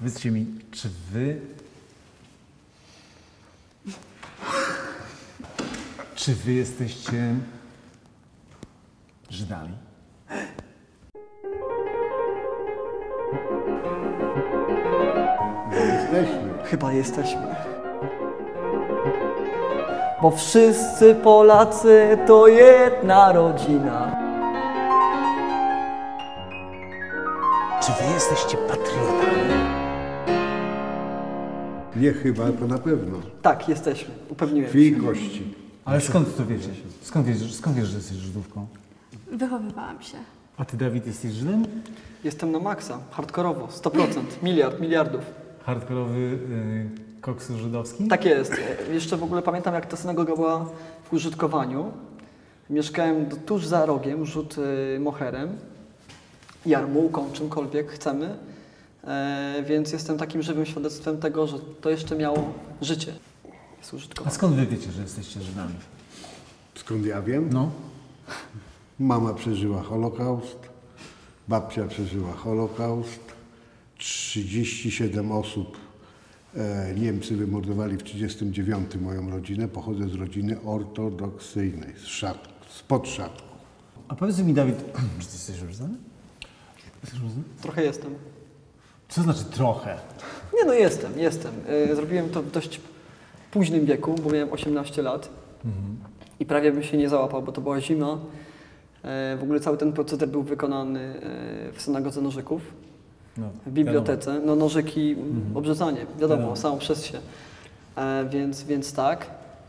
Powiedzcie mi, czy wy jesteście Żydami? Jesteśmy. Chyba jesteśmy. Bo wszyscy Polacy to jedna rodzina. Czy wy jesteście patriotami? Nie chyba, to na pewno. Tak, jesteśmy. Upewniłem się. Krwi i kości. Ale skąd to wiecie? Skąd wiesz, że jesteś Żydówką? Wychowywałam się. A ty, Dawid, jesteś Żydem? Jestem na maksa, hardkorowo, 100%, miliardów. Hardkorowy koksu żydowski? Tak jest. Jeszcze w ogóle pamiętam, jak ta synagoga była w użytkowaniu. Mieszkałem tuż za rogiem, rzut moherem, jarmułką, czymkolwiek chcemy. Więc jestem takim żywym świadectwem tego, że to jeszcze miało życie. Jest A użytkowane. skąd wy wiecie, że jesteście Żydami? Skąd ja wiem? No. Mama przeżyła Holokaust, babcia przeżyła Holokaust, 37 osób Niemcy wymordowali w 1939 moją rodzinę. Pochodzę z rodziny ortodoksyjnej, spod Szatku. A powiedz mi, Dawid, czy ty jesteś Żydem? Trochę jestem. Co znaczy trochę? Nie no, jestem. Zrobiłem to w dość późnym wieku, bo miałem 18 lat i prawie bym się nie załapał, bo to była zima. W ogóle cały ten proceder był wykonany w synagodze Nożyków, No, w bibliotece. No Nożyki, obrzezanie, wiadomo, samo przez się. Więc tak.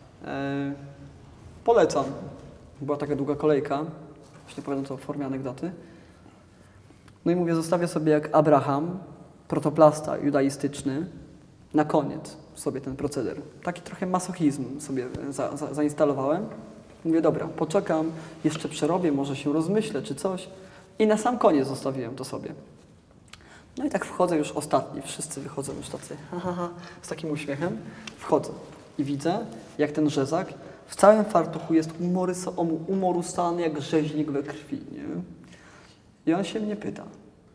Polecam. Była taka długa kolejka. Właśnie powiadam to w formie anegdoty. No i mówię, zostawię sobie jak Abraham, protoplasta judaistyczny, na koniec sobie ten proceder. Taki trochę masochizm sobie zainstalowałem. Mówię, dobra, poczekam, jeszcze przerobię, może się rozmyślę czy coś. I na sam koniec zostawiłem to sobie. No i tak wchodzę już ostatni, wszyscy wychodzą już tacy, z takim uśmiechem. Wchodzę i widzę, jak ten rzezak w całym fartuchu jest umorusany jak rzeźnik we krwi, nie? I on się mnie pyta,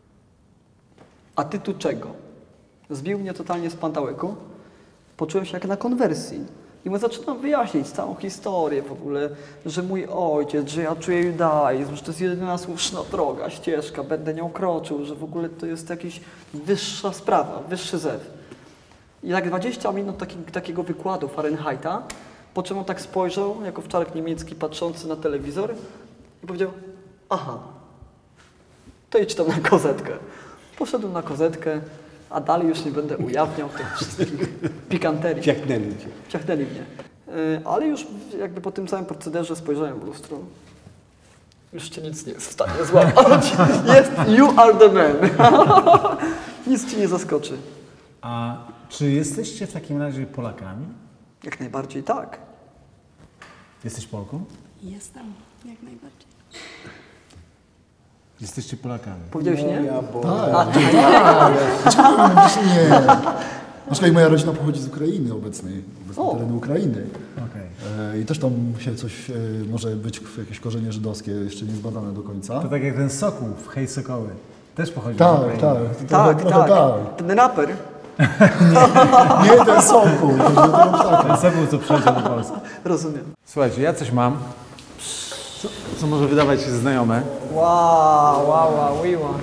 a ty tu czego? Zbił mnie totalnie z pantałeku. Poczułem się jak na konwersji. I mu zaczynam wyjaśnić całą historię w ogóle, że mój ojciec, że ja czuję judaizm, że to jest jedyna słuszna droga, ścieżka, będę nią kroczył, że w ogóle to jest jakaś wyższa sprawa, wyższy zew. I tak 20 minut takiego wykładu Fahrenheita, po czym on tak spojrzał, jako wczarek niemiecki patrzący na telewizor i powiedział, aha, to idź tam na kozetkę. Poszedłem na kozetkę, a dalej już nie będę ujawniał tych wszystkich pikanterii. Ciachnęli mnie. Ale już jakby po tym całym procederze spojrzałem w lustro. Już cię nic nie jest w stanie złapać. You are the man. Nic ci nie zaskoczy. A czy jesteście w takim razie Polakami? Jak najbardziej tak. Jesteś Polką? Jestem, jak najbardziej. Jesteście Polakami. Powiedziałeś nie? Nie. Na przykład moja rodzina pochodzi z Ukrainy obecnej terenu Ukrainy. Okay. I też tam się coś, może być jakieś korzenie żydowskie, jeszcze nie zbadane do końca. To tak jak ten Sokół w Hej Sokoły. Też pochodzi z Tak, Ukrainy. tak. Tak. Ten raper. Nie ten Sokół. Ten Sokół, co przyjechał do Polski. Rozumiem. Słuchajcie, ja coś mam, co może wydawać się znajome. Wow.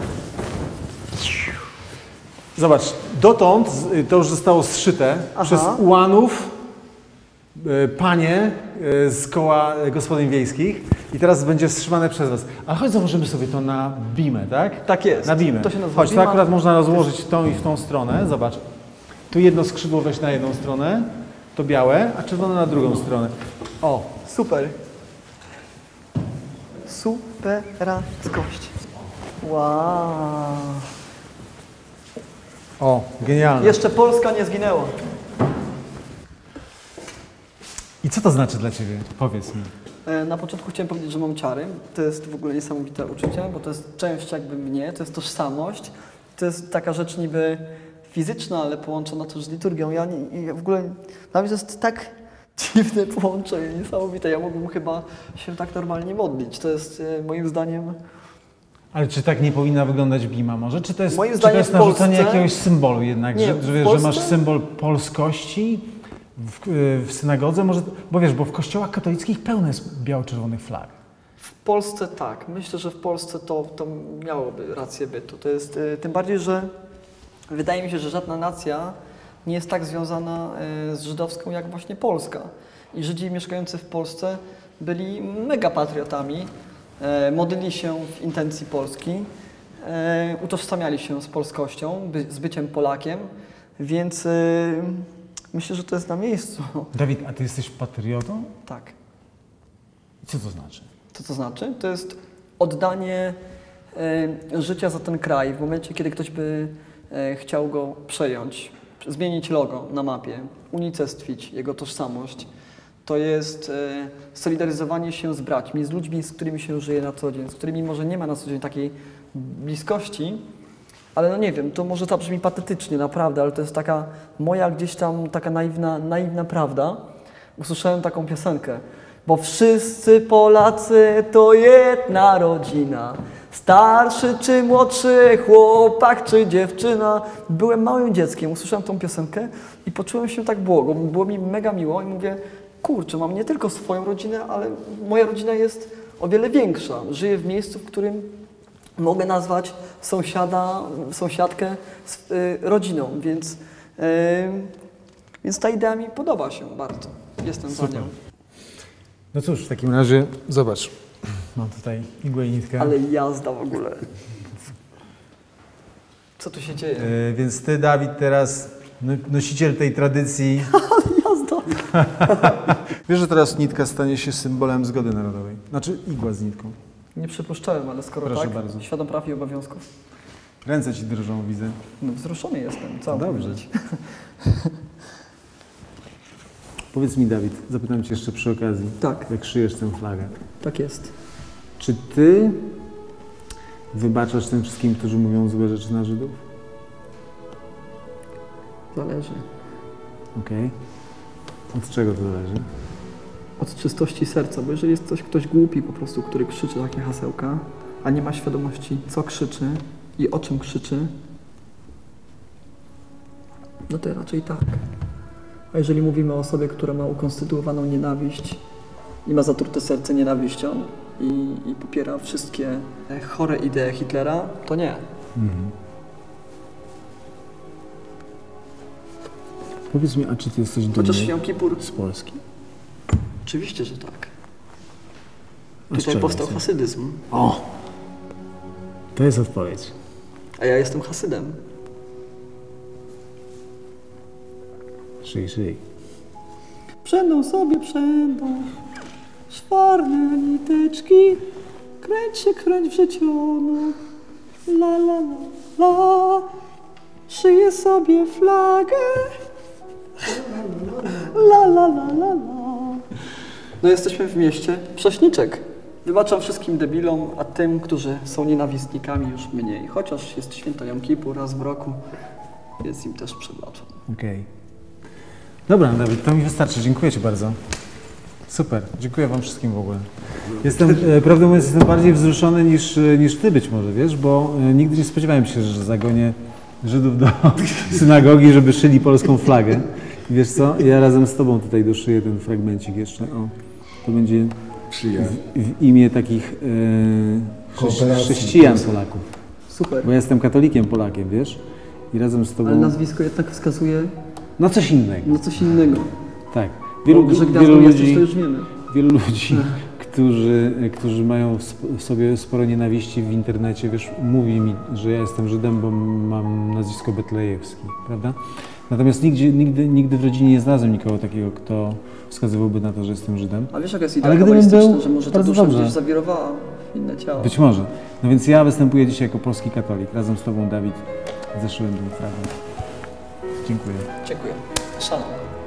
Zobacz, dotąd to już zostało zszyte przez ułanów, panie z koła gospodyń wiejskich i teraz będzie wstrzymane przez was. Ale chodź, założymy sobie to na bimę, tak? Tak jest. Na bimę. To się nazywa chodź, to bima. akurat można rozłożyć w tą i w tą stronę. Zobacz, tu jedno skrzydło weź na jedną stronę, to białe, a czerwone na drugą stronę. O, super. Superanckość. Wow. O, genialne. Jeszcze Polska nie zginęła. I co to znaczy dla ciebie? Powiedz mi. Na początku chciałem powiedzieć, że mam ciary. To jest w ogóle niesamowite uczucie, bo to jest część jakby mnie, to jest tożsamość. To jest taka rzecz niby fizyczna, ale połączona też z liturgią. Ja w ogóle, dla mnie to jest tak dziwne połączenie, niesamowite. Ja mógłbym chyba się tak normalnie modlić. To jest moim zdaniem Ale czy tak nie powinna wyglądać bima może? Czy to jest, Moim czy to zdaniem jest w narzucenie Polsce- jakiegoś symbolu jednak, Nie, że masz symbol polskości w synagodze? Może, bo wiesz, bo w kościołach katolickich pełno jest biało-czerwonych flag. W Polsce tak. Myślę, że w Polsce to miałoby rację bytu. To jest tym bardziej, że wydaje mi się, że żadna nacja nie jest tak związana z żydowską jak właśnie Polska. I Żydzi mieszkający w Polsce byli mega patriotami, modlili się w intencji Polski, utożsamiali się z polskością, z byciem Polakiem, więc myślę, że to jest na miejscu. Dawid, a ty jesteś patriotą? Tak. Co to znaczy? Co to znaczy? To jest oddanie życia za ten kraj w momencie, kiedy ktoś by chciał go przejąć, zmienić logo na mapie, unicestwić jego tożsamość. To jest solidaryzowanie się z braćmi, z ludźmi, z którymi się żyje na co dzień, z którymi może nie ma na co dzień takiej bliskości, ale no nie wiem, to może to brzmi patetycznie, naprawdę, ale to jest taka moja gdzieś tam taka naiwna prawda. Usłyszałem taką piosenkę. Bo wszyscy Polacy to jedna rodzina, starszy czy młodszy, chłopak czy dziewczyna. Byłem małym dzieckiem, usłyszałem tą piosenkę i poczułem się tak błogo, było mi mega miło i mówię, kurczę, mam nie tylko swoją rodzinę, ale moja rodzina jest o wiele większa. Żyję w miejscu, w którym mogę nazwać sąsiadkę rodziną, więc ta idea mi podoba się bardzo. Jestem za nią. No cóż, w takim razie zobacz, mam tutaj igłę i nitkę. Ale jazda w ogóle. Co tu się dzieje? Więc ty, Dawid, teraz nosiciel tej tradycji. Jazda! Wiesz, że teraz nitka stanie się symbolem zgody narodowej? Znaczy igła z nitką. Nie przypuszczałem, ale skoro Proszę tak, bardzo. świadom praw i obowiązków. Ręce ci drżą, widzę. No, wzruszony jestem, co mam Dobrze. powiedzieć? Powiedz mi, Dawid, zapytam cię jeszcze przy okazji. Tak. Jak szyjesz tę flagę. Tak jest. Czy ty wybaczasz tym wszystkim, którzy mówią złe rzeczy na Żydów? Zależy. Okej. Od czego to zależy? Od czystości serca, bo jeżeli jest ktoś głupi po prostu, który krzyczy takie hasełka, a nie ma świadomości, co krzyczy i o czym krzyczy, no to raczej tak. A jeżeli mówimy o osobie, która ma ukonstytuowaną nienawiść i ma zatrute serce nienawiścią i popiera wszystkie chore idee Hitlera, to nie. Mhm. Powiedz mi, a czy ty jesteś dumny Chociaż Jom Kippur, z Polski? oczywiście, że tak. A z Tutaj czego powstał jesteś? hasydyzm, O! To jest odpowiedź. a ja jestem hasydem. Szyj. Przędą szwarne niteczki, kręć w życionu, la la la la, szyję sobie flagę, la la la la la. No jesteśmy w mieście Prześniczek. Wybaczam wszystkim debilom, a tym, którzy są nienawistnikami już mniej. Chociaż jest święto Jom Kippur raz w roku, więc im też przebaczam. Okej. Dobra, Dawid, to mi wystarczy. Dziękuję ci bardzo. Super. Dziękuję wam wszystkim w ogóle. Jestem, prawdę mówiąc, jestem bardziej wzruszony niż ty być może, wiesz, bo nigdy nie spodziewałem się, że zagonię Żydów do synagogi, żeby szyli polską flagę. I wiesz co? Ja razem z tobą tutaj doszyję ten fragmencik jeszcze. O, to będzie w imię takich chrześcijan Polaków. Super. Bo ja jestem katolikiem Polakiem, wiesz? I razem z tobą... Ale nazwisko jednak wskazuje No coś innego. na coś innego. Tak. Że gwiazdą jesteś, to już wiemy. Wielu ludzi, którzy mają w sobie sporo nienawiści w internecie, wiesz, mówi mi, że ja jestem Żydem, bo mam nazwisko Betlejewski, prawda? Natomiast nigdy w rodzinie nie znalazłem nikogo takiego, kto wskazywałby na to, że jestem Żydem. A wiesz, jaka jest Ale idea gdybym kabalistyczna, był, że może ta bardzo dusza dobrze. gdzieś zawirowała w inne ciało? Być może. No więc ja występuję dzisiaj jako polski katolik. Razem z tobą, Dawid, zaszyłem ten fragment. Dziękuję. Dziękuję. Szanuję.